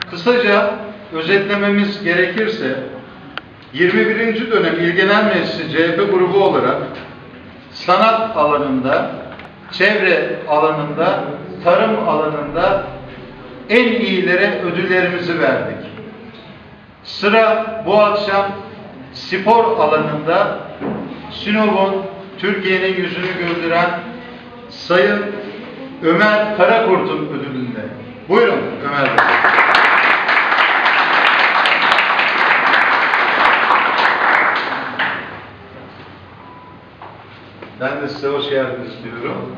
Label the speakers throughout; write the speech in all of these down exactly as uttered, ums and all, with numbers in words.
Speaker 1: Kısaca özetlememiz gerekirse yirmi birinci dönem İl Genel Meclisi C H P grubu olarak sanat alanında, çevre alanında, tarım alanında en iyilere ödüllerimizi verdik. Sıra bu akşam spor alanında Sinop'un Türkiye'nin yüzünü güldüren Sayın Ömer Karakurt'un ödülünde. Buyurun Ömer Bey. Ben de size hoş geldiniz diyorum.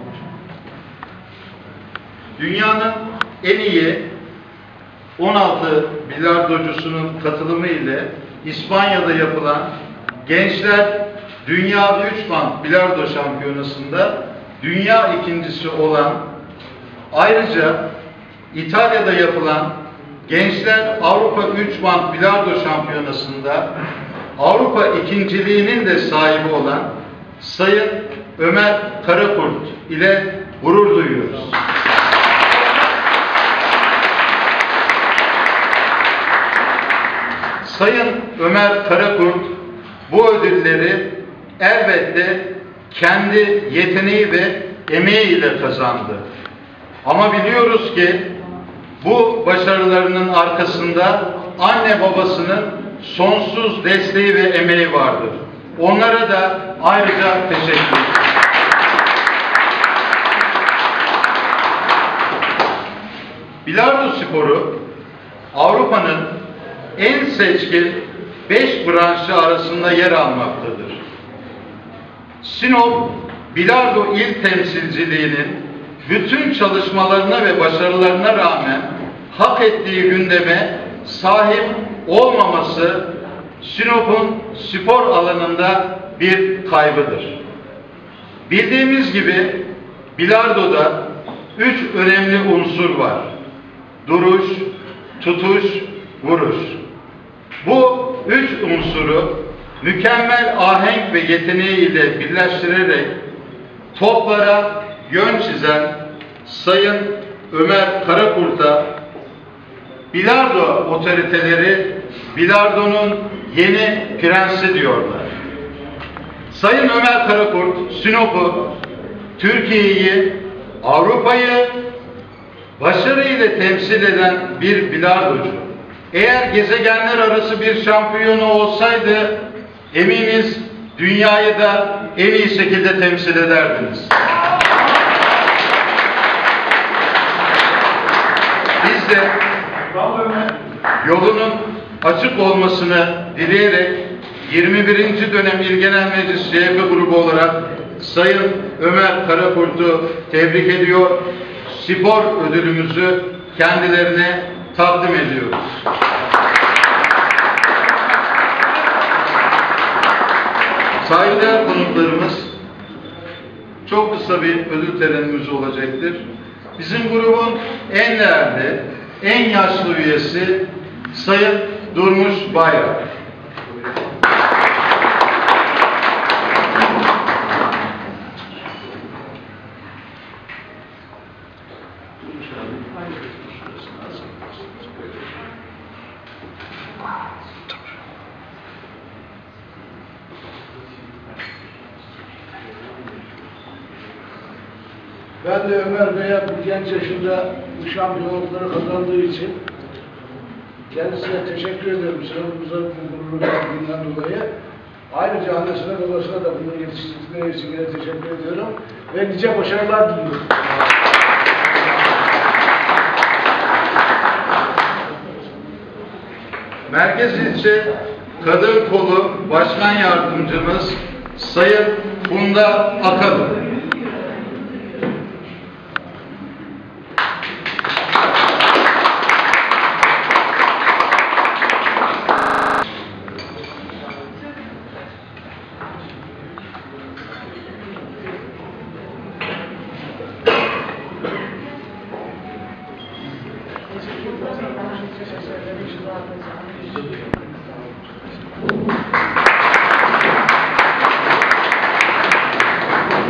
Speaker 1: Dünyanın en iyi on altı bilardocusunun katılımı ile İspanya'da yapılan Gençler Dünya üç Band Bilardo Şampiyonası'nda dünya ikincisi olan, ayrıca İtalya'da yapılan Gençler Avrupa üç Band Bilardo Şampiyonası'nda Avrupa ikinciliğinin de sahibi olan Sayın Ömer Karakurt ile gurur duyuyoruz. Sayın Ömer Karakurt bu ödülleri elbette kendi yeteneği ve emeğiyle kazandı. Ama biliyoruz ki bu başarılarının arkasında anne babasının sonsuz desteği ve emeği vardır. Onlara da ayrıca teşekkür ederim. Bilardo sporu Avrupa'nın en seçkin beş branşı arasında yer almaktadır. Sinop Bilardo İl Temsilciliği'nin bütün çalışmalarına ve başarılarına rağmen hak ettiği gündeme sahip olmaması Sinop'un spor alanında bir kaybıdır. Bildiğimiz gibi bilardoda üç önemli unsur var. Duruş, tutuş, vuruş. Bu üç unsuru mükemmel ahenk ve yeteneğiyle birleştirerek toplara yön çizen Sayın Ömer Karakurt'a bilardo otoriteleri bilardonun yeni prensi diyorlar. Sayın Ömer Karakurt, Sinop'u, Türkiye'yi, Avrupa'yı başarıyla temsil eden bir bilardocu. Eğer gezegenler arası bir şampiyonu olsaydı eminiz dünyayı da en iyi şekilde temsil ederdiniz. Biz de yolunun açık olmasını dileyerek yirmi birinci dönem İl Genel Meclis C H P grubu olarak Sayın Ömer Karakurt'u tebrik ediyor. Spor ödülümüzü kendilerine takdim ediyoruz. Saygıdeğer konuklarımız, çok kısa bir ödül törenimiz olacaktır. Bizim grubun en değerli, en yaşlı üyesi Sayın Durmuş Bayrak.
Speaker 2: Ben de Ömer Bey'e bu genç yaşında bu şampiyonlukları kazandığı için kendisine teşekkür ederim. Sınıfımıza bu gururlu verdiğinden dolayı. Ayrıca annesine babasına da bunu yetiştirdikleri için yine teşekkür ediyorum. Ve nice başarılar diliyorum.
Speaker 1: Merkez İlçe Kadın Kolu Başkan Yardımcımız Sayın Funda Akalı.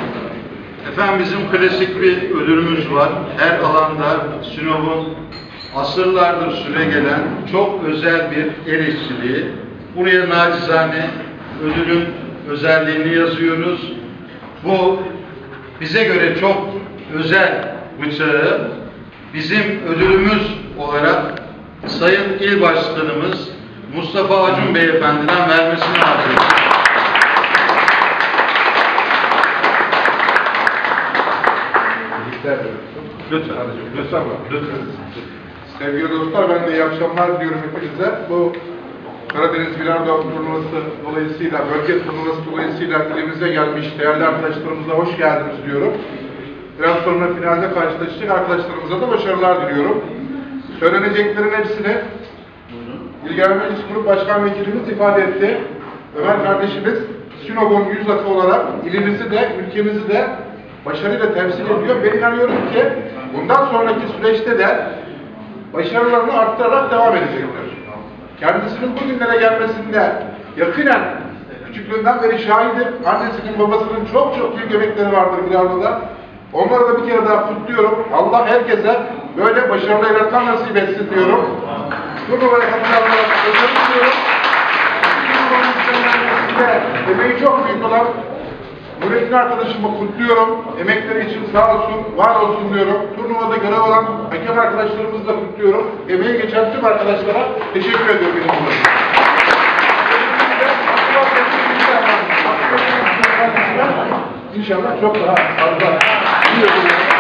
Speaker 1: Efendim bizim klasik bir ödülümüz var. Her alanda Sinop'un asırlardır süregelen çok özel bir el işçiliği. Buraya nacizane ödülün özelliğini yazıyoruz. Bu bize göre çok özel bıçağı bizim ödülümüz olarak Sayın İl Başkanımız Mustafa Acun Beyefendi'den vermesini arzu ediyoruz.
Speaker 3: Lütfen, lütfen, lütfen. Sevgili dostlar, ben de iyi akşamlar diliyorum hepinize. Bu Karadeniz Bilardo turnuvası dolayısıyla, bölge turnuvası dolayısıyla ilimize gelmiş değerli arkadaşlarımıza hoş geldiniz diyorum. Biraz sonra finalde karşılaşacak arkadaşlarımıza da başarılar diliyorum. Söyleneceklerin hepsini İl Genel Meclis Grup Başkan Vekilimiz ifade etti. Ömer kardeşimiz Sinop'un yüz akı olarak ilimizi de, ülkemizi de başarıyla temsil ediyor. Ben inanıyorum ki bundan sonraki süreçte de başarılarını arttırarak devam edecekler. Kendisinin bugünlere gelmesinde yakinen küçüklüğünden beri şahidim. Annesinin, babasının çok çok büyük emekleri vardır Bilardo'da. Onları da bir kere daha kutluyorum. Allah herkese böyle başarılı evlatlar nasip etsin diyorum. Turnuvaya katılanlara başarılı diliyorum. Emeği çok büyük olan Nurettin arkadaşımı kutluyorum. Emekleri için sağ olsun, var olsun diyorum. Turnuvada görev olan hakem arkadaşlarımızı da kutluyorum. Emeği geçen tüm arkadaşlara teşekkür ediyorum. İnşallah çok daha fazla